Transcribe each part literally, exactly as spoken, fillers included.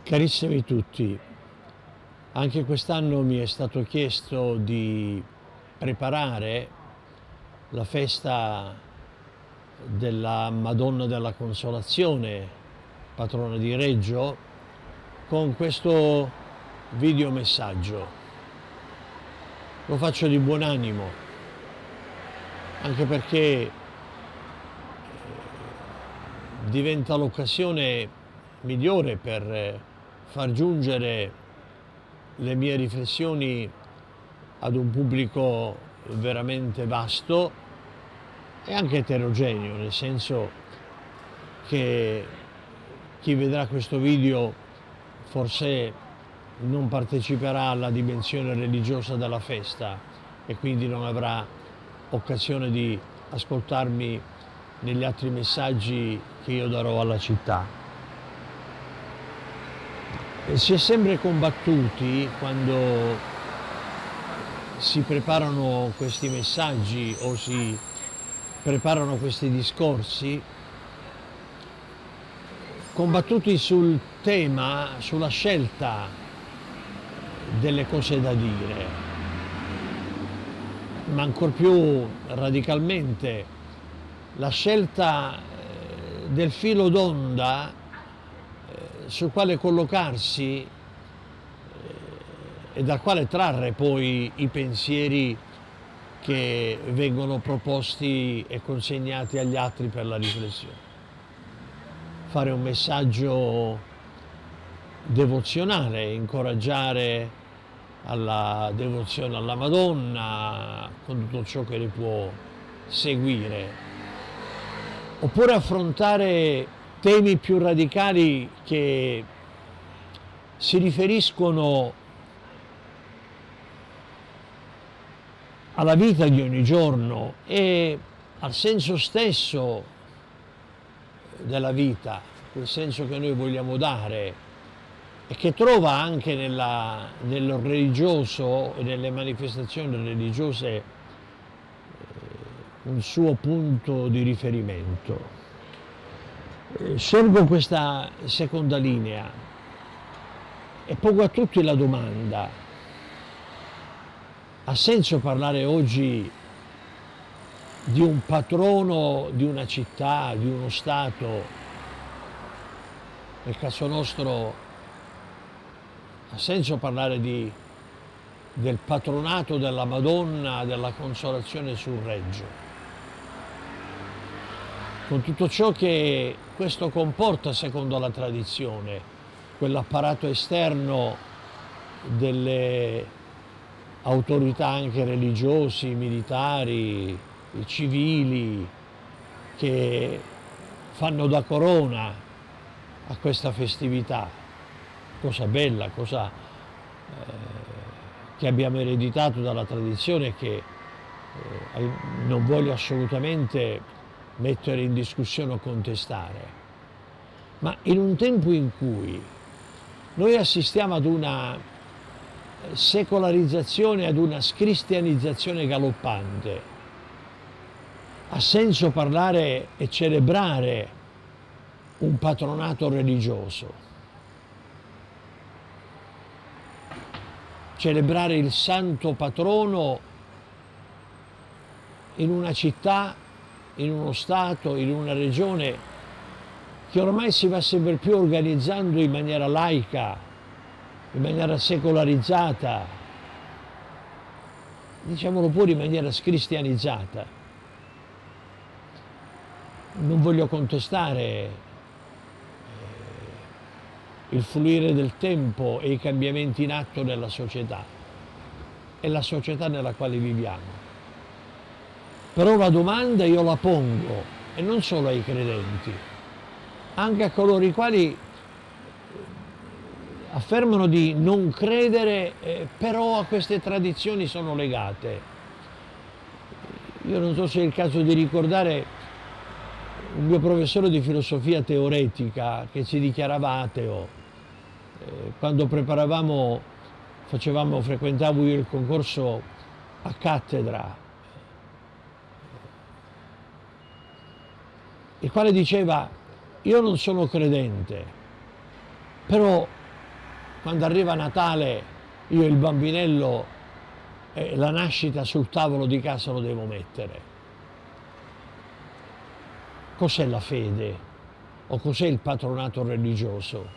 Carissimi tutti, anche quest'anno mi è stato chiesto di preparare la festa della Madonna della Consolazione, patrona di Reggio, con questo videomessaggio. Lo faccio di buon animo, anche perché diventa l'occasione migliore per far giungere le mie riflessioni ad un pubblico veramente vasto e anche eterogeneo, nel senso che chi vedrà questo video forse non parteciperà alla dimensione religiosa della festa e quindi non avrà occasione di ascoltarmi negli altri messaggi che io darò alla città. Si è sempre combattuti quando si preparano questi messaggi o si preparano questi discorsi, combattuti sul tema, sulla scelta delle cose da dire, ma ancor più radicalmente la scelta del filo d'onda sul quale collocarsi eh, e dal quale trarre poi i pensieri che vengono proposti e consegnati agli altri per la riflessione. Fare un messaggio devozionale, incoraggiare alla devozione alla Madonna con tutto ciò che ne può seguire, oppure affrontare temi più radicali che si riferiscono alla vita di ogni giorno e al senso stesso della vita, quel senso che noi vogliamo dare e che trova anche nella, nel religioso e nelle manifestazioni religiose eh, un suo punto di riferimento. Scelgo questa seconda linea e pongo a tutti la domanda: ha senso parlare oggi di un patrono di una città, di uno Stato? Nel caso nostro ha senso parlare di, del patronato della Madonna della Consolazione sul Reggio, con tutto ciò che questo comporta secondo la tradizione, quell'apparato esterno delle autorità anche religiosi, militari, civili, che fanno da corona a questa festività, cosa bella, cosa eh, che abbiamo ereditato dalla tradizione, che eh, non voglio assolutamente mettere in discussione o contestare, ma in un tempo in cui noi assistiamo ad una secolarizzazione, ad una scristianizzazione galoppante, ha senso parlare e celebrare un patronato religioso, celebrare il santo patrono in una città, in uno Stato, in una regione che ormai si va sempre più organizzando in maniera laica, in maniera secolarizzata, diciamolo pure in maniera scristianizzata. Non voglio contestare il fluire del tempo e i cambiamenti in atto nella società e la società nella quale viviamo. Però la domanda io la pongo, e non solo ai credenti, anche a coloro i quali affermano di non credere, eh, però a queste tradizioni sono legate. Io non so se è il caso di ricordare un mio professore di filosofia teoretica che si dichiarava ateo. Eh, quando preparavamo, facevamo, frequentavo io il concorso a cattedra, il quale diceva: io non sono credente, però quando arriva Natale io il bambinello, eh, la nascita sul tavolo di casa lo devo mettere. Cos'è la fede? O cos'è il patronato religioso?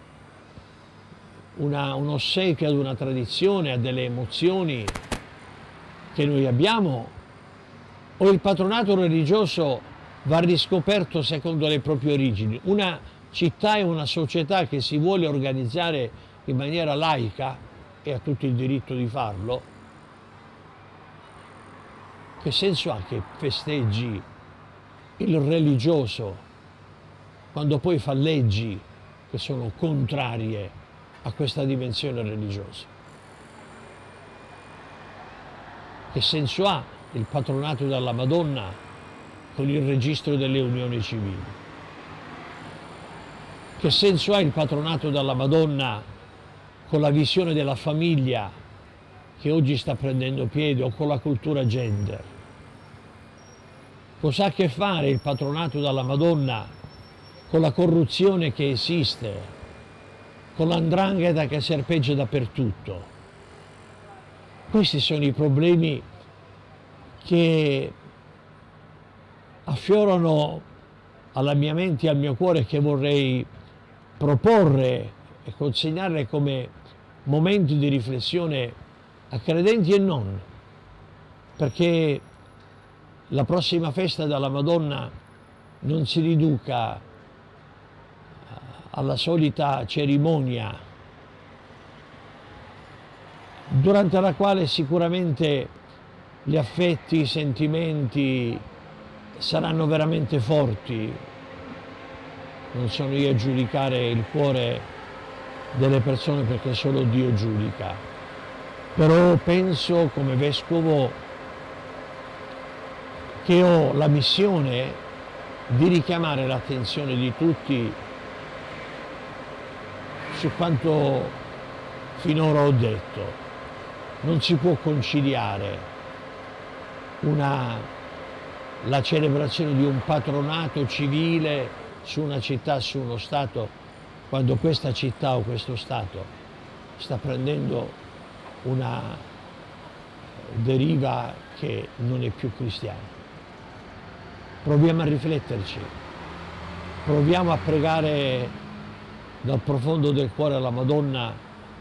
Una, un ossequio ad una tradizione, a delle emozioni che noi abbiamo? O il patronato religioso va riscoperto secondo le proprie origini? Una città e una società che si vuole organizzare in maniera laica, e ha tutto il diritto di farlo, che senso ha che festeggi il religioso quando poi fa leggi che sono contrarie a questa dimensione religiosa? Che senso ha il patronato della Madonna con il registro delle unioni civili? Che senso ha il patronato della Madonna con la visione della famiglia che oggi sta prendendo piede, o con la cultura gender? Cosa ha a che fare il patronato della Madonna con la corruzione che esiste, con l'andrangheta che serpeggia dappertutto? Questi sono i problemi che affiorano alla mia mente e al mio cuore, che vorrei proporre e consegnarle come momenti di riflessione a credenti e non, perché la prossima festa della Madonna non si riduca alla solita cerimonia durante la quale sicuramente gli affetti, i sentimenti saranno veramente forti. Non sono io a giudicare il cuore delle persone, perché solo Dio giudica, però penso come vescovo che ho la missione di richiamare l'attenzione di tutti su quanto finora ho detto. Non si può conciliare una, la celebrazione di un patronato civile su una città, su uno Stato, quando questa città o questo Stato sta prendendo una deriva che non è più cristiana. Proviamo a rifletterci, proviamo a pregare dal profondo del cuore alla Madonna,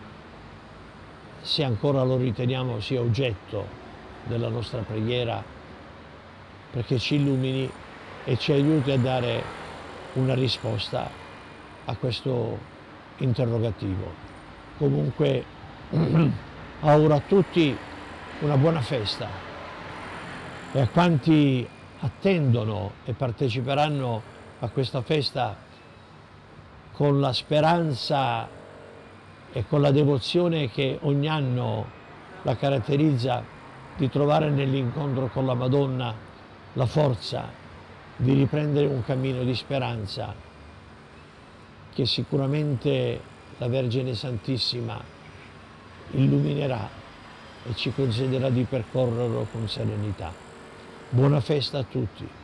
se ancora lo riteniamo sia oggetto della nostra preghiera, perché ci illumini e ci aiuti a dare una risposta a questo interrogativo. Comunque auguro a tutti una buona festa, e a quanti attendono e parteciperanno a questa festa con la speranza e con la devozione che ogni anno la caratterizza, di trovare nell'incontro con la Madonna la forza di riprendere un cammino di speranza che sicuramente la Vergine Santissima illuminerà e ci consentirà di percorrerlo con serenità. Buona festa a tutti.